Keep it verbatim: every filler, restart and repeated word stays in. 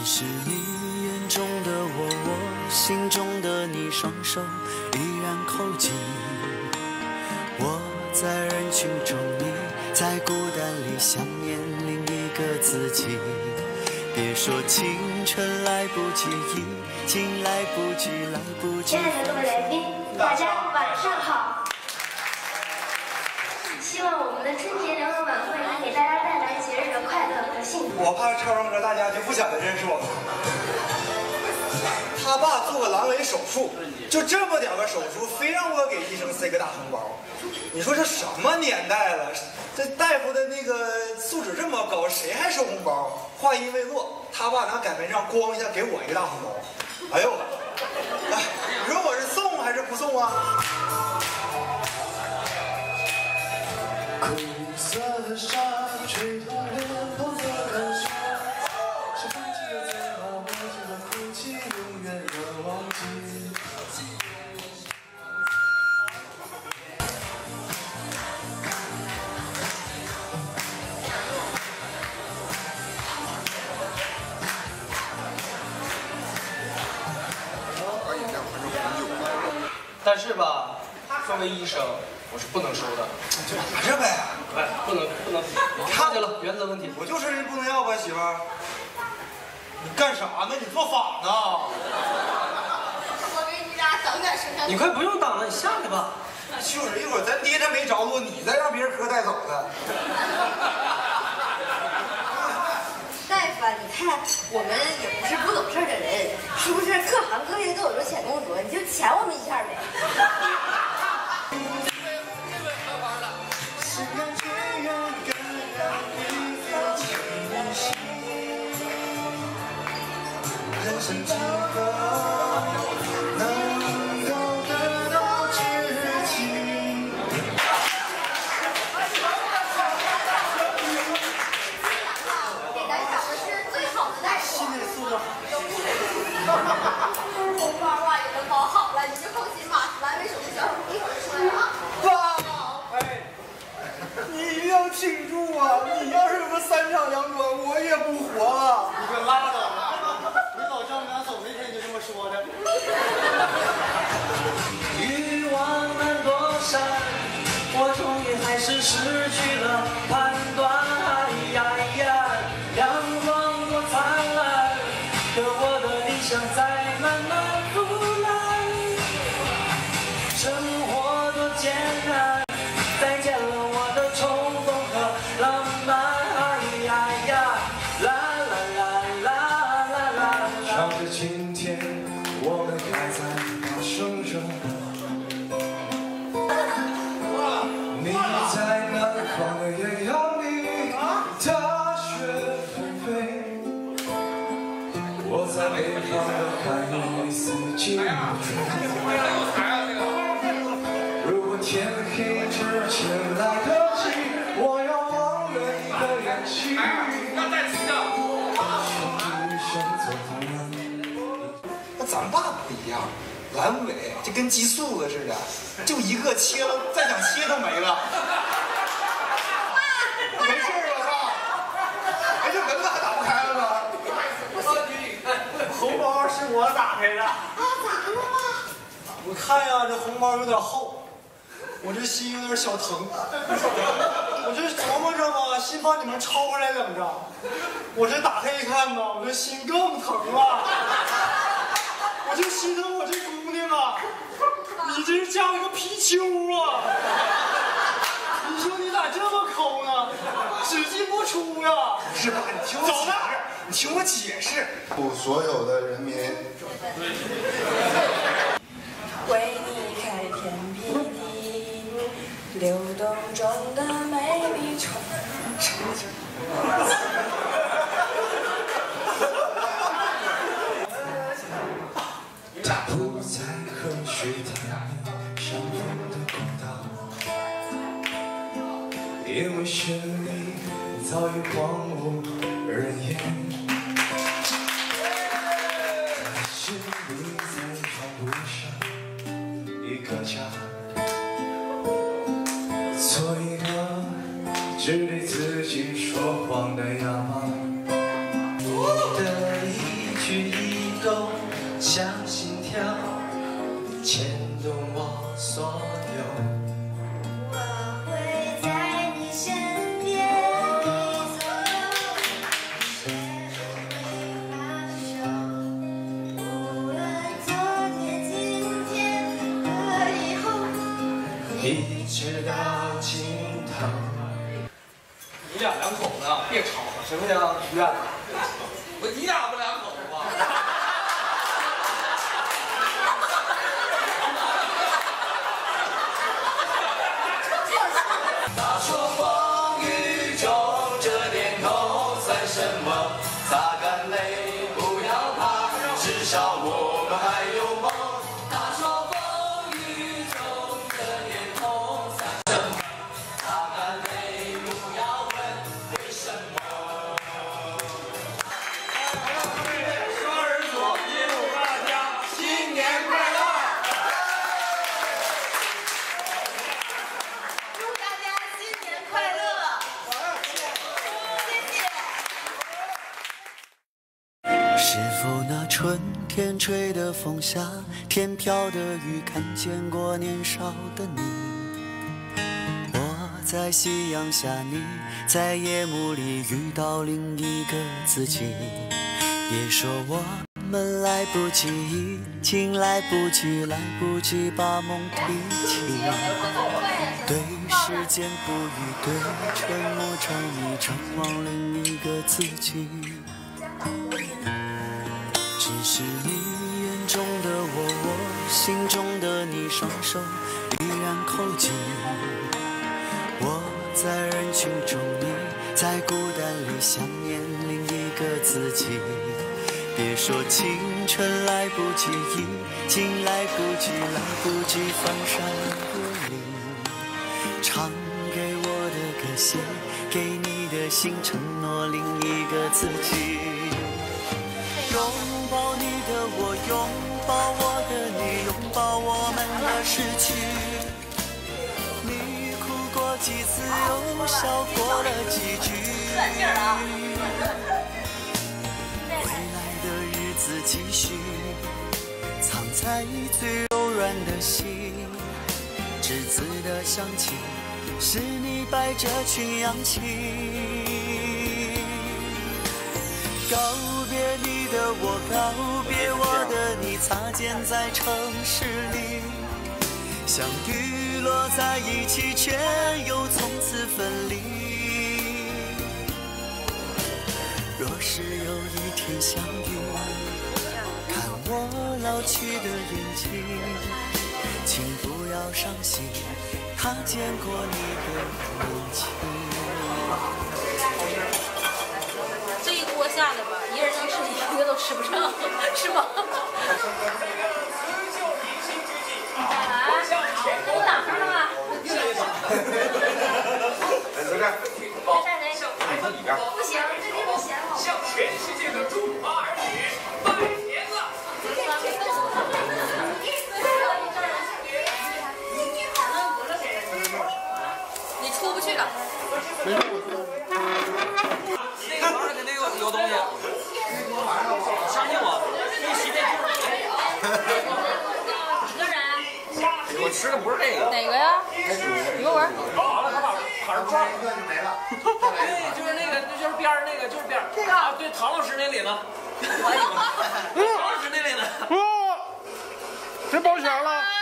是你眼中的我，我心中的你，双手依然扣紧。我在人群中，你在孤单里想念另一个自己。别说青春来不及，已经来不及，来不及。 亲爱的各位来宾，大家晚上好。希望我们的春节联欢晚会能给大家带来节日的快乐和幸福。 我怕唱完歌大家就不想再认识我了。他爸做个阑尾手术，就这么点个手术，非让我给医生塞个大红包。你说这什么年代了？这大夫的那个素质这么高，谁还收红包？话音未落，他爸拿擀面杖咣一下给我一个大红包。哎呦，哎，你说我是送还是不送啊？ 苦涩的沙吹痛脸庞的感受，是放弃的最好，忘记了哭泣，永远的忘记。 但是吧，作为医生，我是不能收的。 就拿着呗。 哎，不能不能，看见了，原则问题。 我就说人不能要吧，媳妇儿。你干啥呢？你做法呢？ 我给你俩挡点时间。 你快不用挡了，你下来吧。 就是一会儿咱爹这没着落，你再让别人科带走了。 大夫啊，你看我们也不是不懂事的人，是不是？各行各业都有这钱工作，你就钱我们一下呗。 人生几何能够得到知己？ 给咱找的是最好的大夫。 心理素质好。 红包啊也都包好了，你就放心吧。阑尾手术小手术一会儿就出来了啊。 爸，哎，你一定要挺住啊！你要是有个三长两短，我也不活了。 你可拉倒吧！你老丈母娘走那天就这么说的。 欲望能多闪，我终于还是失去了判断。阳光多灿烂，可我的理想在慢慢腐烂。生活多艰难，再见了我的冲动和浪漫。啦啦啦啦啦啦！唱着今天我们还在大声着。你在南方的艳阳里大雪纷飞，我在北方的寒意四季如春。如果天黑之前来得及，我要忘了你的眼睛。 那咱爸不一样，阑尾就跟激素子似的，就一个切了，再想切都没了。没事吧，爸？哎，这门咋打不开了呢？ 红包是我打开的。啊， 咋了嘛？ 我看呀，这红包有点厚，我这心有点小疼。我这琢磨着吧，先把你们抄回来两张。我这打开一看吧，我这心更疼了。我就心疼我这姑娘啊，你这是嫁了个貔貅啊！你说你咋这么抠呢？只进不出呀！ 不是爸，你听我解释，你听我解释。 所有的人民。 为你开天辟地，流动中的美丽传承。 不再和水潭相逢的公道，因为生命早已荒无人烟，在心里再装不上一个家，做一个只对自己说谎的哑巴。的一像心跳牵动我所有。 我会在你身边，你左右，牵你把手，无论昨天、今天和以后， 一直到尽头。 你俩两口子别吵了， 行不行？于远， 我你俩不两口子吗？ 他说风雨中这点痛算什么？擦干泪，不要怕，至少我们还有梦。他说风雨中这点痛算什么？擦干泪，不要问为什么。双人组，祝大家新年快乐！ 祝大家新年快乐！谢谢。 是否那春天吹的风下，天飘的雨，看见过年少的你？我在夕阳下，你在夜幕里遇到另一个自己。别说我们来不及，已经来不及，来不及把梦提起。对时间不语，对沉默着迷，张望另一个自己。只是你眼中的我，我心中的你，双手依然扣紧。我在人群中，你在孤单里想念另一个自己。别说青春来不及，已经来不及，来不及翻山越岭。唱给我的歌，写给你的信，承诺另一个自己。拥抱你的我，拥抱我的你，拥抱我们的失去。你哭过几次，又笑过了几句。未来的日子继续，藏在最柔软的心。栀子的香气，是你摆着群羊起。告别你的我，告别我的你，擦肩在城市里，相遇落在一起，却又从此分离。若是有一天相遇，看我老去的眼睛，请不要伤心，他见过你的年轻。 这一锅下来吧，一人能吃一个都吃不上，是吗？啊，都打上了吗？ 来，在这儿， 在哪？ 在里边。 不行，这地方嫌好。 向全世界的中华儿女拜年了！ 你出不去了。 那个玩意儿肯定有有东西，相信我，那洗面几个人？ 我吃的不是这个。 哪个呀？鱼丸。 好了，他把盘儿抓。对，就是那个，就是边儿那个，就是边儿。这个啊，对，唐老师那里呢。唐老师那里呢。 这包全了。